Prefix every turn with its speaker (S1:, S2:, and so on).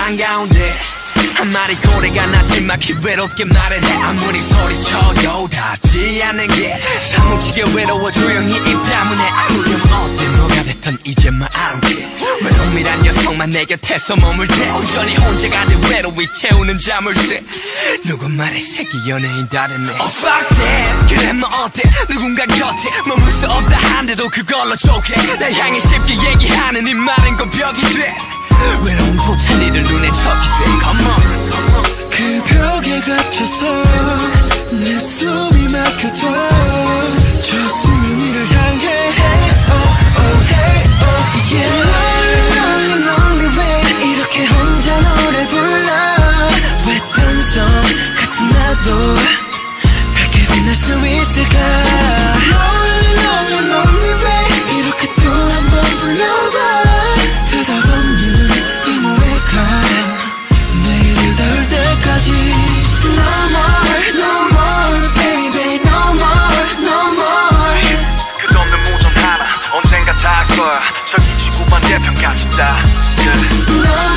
S1: 한가운데 한 마리 고래가 나지막히 외롭게 말을 해. 아무리 소리쳐도 닿지 않는 게 사무치게 외로워 조용히 입 다문해. 그럼 어때 뭐가 됐든 이제 뭐 I don't care. 외로움이란 녀석만 내 곁에서 머물 때 온전히 혼자가 돼 외로이 채우는 자물쇠. 누구 말에 새끼 연예인 다르네. Oh fuck that. 그래 뭐 어때 누군가 곁에 머물 수 없다 한데도 그걸로 좋게 날 향해 쉽게 얘기하는 이 말은 건 벽이 돼. 외로움조차 니들 눈에 적이 돼. Come on.
S2: 그 벽에 갇혀서 내 숨이 막혀도 저 수면이를 향해 hey, oh, oh, hey, oh, yeah. Lonely, lonely way 이렇게 혼자 노래 불러 왜 딴성 같은 나도 밝게 빛날 수 있을까. Lonely, lonely, lonely way 이렇게 또 한 번 불러봐. 대답 없는 이 노래가 내일을 닿을 때까지. No more, no more, baby, no more, no more.
S3: 끝없는 무전 하나 언젠가 닿을 거야. 저기 지구 반대편까지 다.
S2: No